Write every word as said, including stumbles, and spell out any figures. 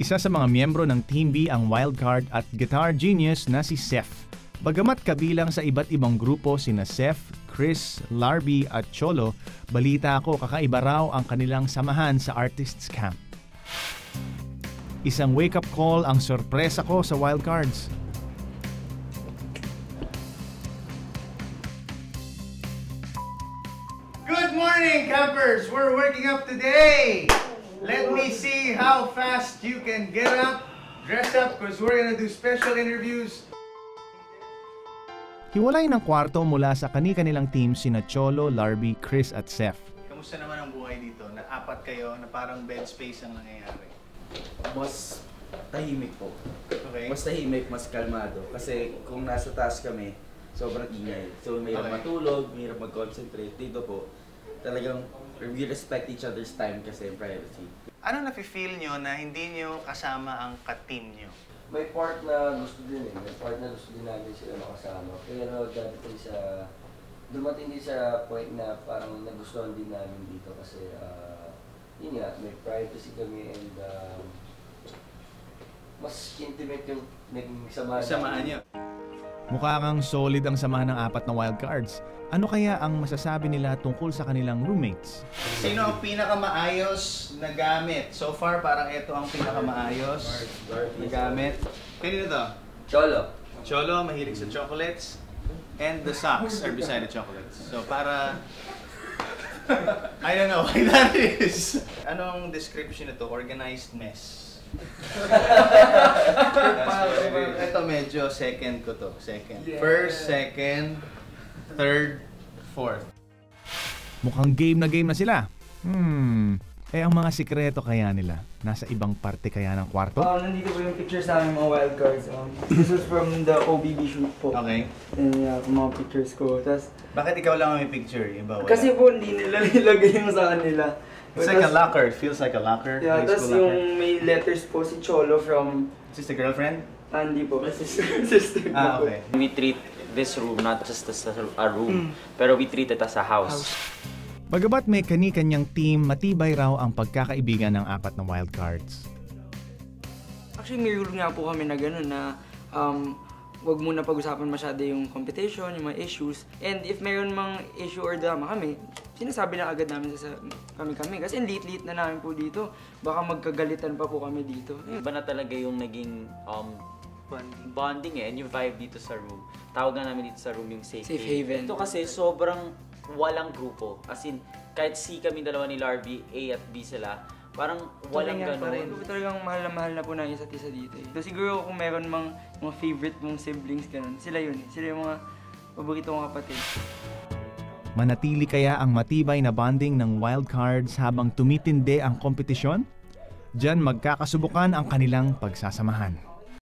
Isa sa mga miyembro ng Team B ang wildcard at guitar genius na si Seth. Bagamat kabilang sa iba't ibang grupo sina Seth, Chris, Larby at Cholo, balita ko kakaiba raw ang kanilang samahan sa Artists Camp. Isang wake-up call ang sorpresa ko sa wildcards. Good morning, campers! We're waking up today! Let me see how fast you can get up, dress up, because we're gonna do special interviews. Hiwalay ng kwarto mula sa kani-kanilang team sina Cholo, Larby, Chris at Seth. Kamusta naman ang buhay dito? Na apat kayo na parang bed space ang nangyayari. Mas tahimik po. Okay? Mas tahimik, mas kalmado. Kasi kung nasa taas kami, sobrang ingay. So mahirap Okay. matulog, mahirap mag-concentrate. Dito po, talagang we respect each other's time kasi privacy. Ano nafe-feel nyo na hindi nyo kasama ang ka-team nyo? May part na gusto din eh. May part na gusto din namin sila makasama. Pero dadating sa... Dumating din sa point na parang nagustuhan din namin dito kasi uh, yun nga, may privacy kami and uh, mas intimate yung naging samahan. Samaan nyo? Mukha kang solid ang samahan ng apat na wildcards. Ano kaya ang masasabi nila tungkol sa kanilang roommates? Sino ang pinakamaayos na gamit? So far, parang ito ang pinakamaayos na gamit. Kanino to? Cholo. Cholo, mahilig sa chocolates. And the socks are beside the chocolates. So para... I don't know why that is. Anong description ito? Organized mess. Ito medyo second ko to. Second. First, second, third, fourth. Mukhang game na game na sila. Hmm, eh ang mga sikreto kaya nila? Nasa ibang parte kaya ng kwarto? Oh, nandito po yung pictures namin mga wildcards. Um, this was from the O B B shoot po. Okay. And yeah, mga pictures ko. Tas, Bakit ikaw lang may picture? Iba wala? kasi po hindi nila nilagay yung sa kanila. It's like a locker. It feels like a locker. Yeah, High tas school locker. yung may letters po si Cholo from Is this the girlfriend? Andy po. Sister, sister ko Ah, po. okay. We treat this room not just as a room, pero we treat it as a house. Bagamat may kani-kanyang team, matibay raw ang pagkakaibigan ng apat na wildcards. Actually, may rule nga po kami na gano'n na um, wag muna pag-usapan masyado yung competition, yung mga issues. And if mayroon mang issue or drama kami, sinasabi lang agad namin sa kami-kami. Kasi late-late na namin po dito. Baka magkagalitan pa po kami dito. Iba na talaga yung naging um, bonding. bonding eh, and yung vibe dito sa room. Tawag nga namin dito sa room yung safe, Safe haven. Ito kasi sobrang walang grupo. As in, kahit C kami dalawa ni Larby, A at B sila, parang walang ganun. Talagang mahal na mahal na po ng isa't isa dito eh. So, siguro kung meron mang mga favorite mong siblings ganun, sila yun eh. Sila yung mga paborito kong kapatid. Manatili kaya ang matibay na bonding ng wildcards habang tumitindi ang kompetisyon? Diyan magkakasubukan ang kanilang pagsasamahan.